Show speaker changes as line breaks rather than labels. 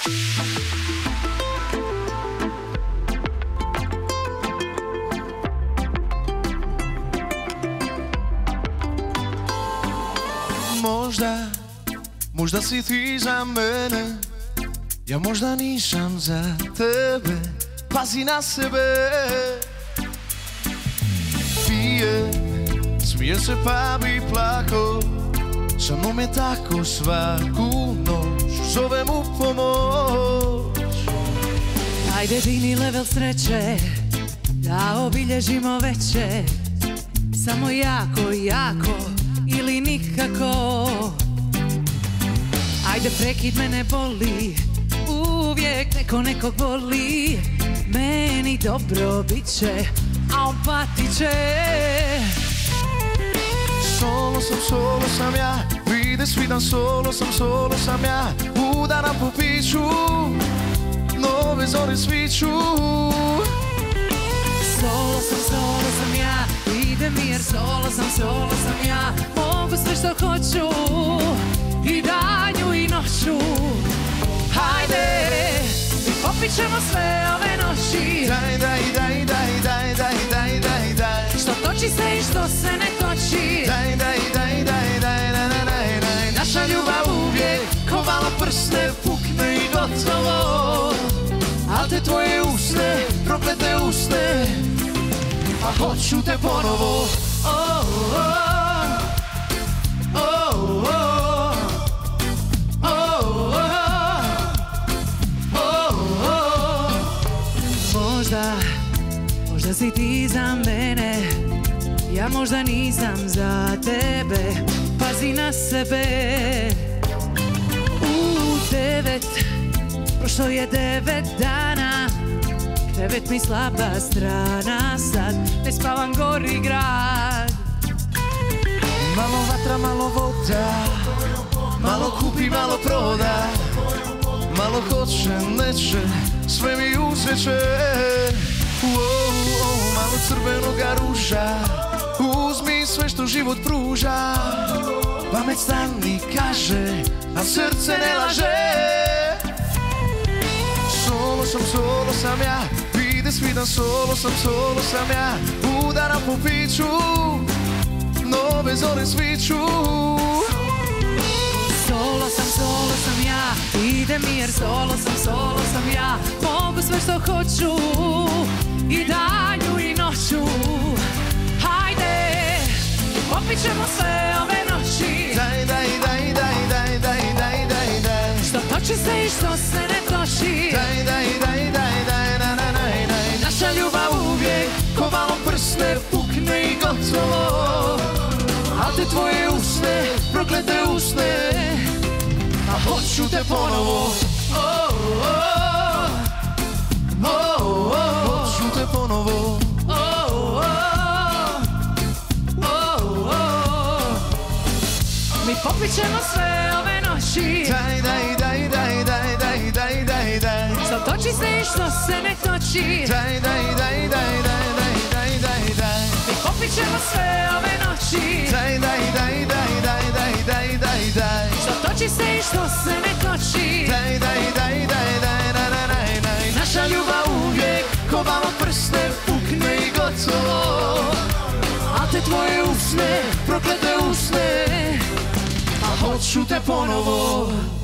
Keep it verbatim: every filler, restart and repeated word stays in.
Možda, možda si ti za mene, ja možda nisam za tebe. Pazi na sebe. Pije, smije se pa bi plako, sa mnom je tako svaku noć, zovem u pomoć.
Ajde digni level sreće, da obilježimo veče, samo jako, jako ili nikako. Ajde prekid me ne boli, uvijek neko nekog voli. Meni dobro bit će, a on patit će.
Solo sam, solo sam ja, vide svi dan solo sam, solo sam ja. Udaram po piću, nove zore sviću.
Solo sam, solo sam ja, ide mi jer solo sam, solo sam ja. Mogu sve što hoću, i danju i noću. Hajde, popit ćemo sve ove noći.
Daj, daj, daj, daj, daj, daj, daj, daj, daj.
Što toči se i što se ne toči.
Daj, daj, daj, daj, daj, daj, daj, daj. Naša ljubav uvijek ko vala prste, pukne i gotovo. Al te tvoje usne, proklete usne, a hoću te ponovo. Oh, oh, oh, oh, oh, oh, oh.
Možda, možda si ti za mene, ja možda nisam za tebe. Pazi na sebe. U devet, prošlo je devet dana, krevet mi slaba strana, sad ne spavam gori grad.
Malo vatra, malo voda, malo kupi, malo proda, malo hoće, neće, sve mi uzveće. Malo crvenoga ruža, uzmi sve što život pruža. Pamet stani kaže, a srce ne laže. Solo sam, solo sam ja, vide svi dan solo sam, solo sam ja. Udaram po piću, nove zore sviću.
Solo sam, solo sam ja, ide mi jer solo sam, solo sam ja. Mogu sve što hoću, i danju i noću. Hajde, popit ćemo sve ove noći.
Daj, daj, daj, daj, daj, daj, daj, daj, daj.
Što toči se i što se ne toči.
Daj, daj, daj, daj, daj, daj, daj, daj. Naša ljubav uvijek ko valom prsne, pukne i gotovo. Al te tvoje usne, proklete usne, a hoću te ponovo. Oh, oh, oh, oh, oh. Hoću te ponovo.
Oh, oh, oh, oh. Mi popit ćemo sve ove noći.
Daj, daj, daj, daj, daj, daj, daj, daj, daj.
Što toči se i što se ne toči.
Daj, daj, daj, daj, daj, daj, daj, daj, daj.
Mi popit ćemo sve ove noći.
Daj, daj, daj, daj, daj, daj, daj, daj, daj.
Što toči se i što se ne toči.
Daj, daj, daj, daj, daj, daj, daj, daj. Naša ljubav uvijek ko vama prste, pukne i gotovo. A te tvoje usne, proklete usne, a hoću te ponovo.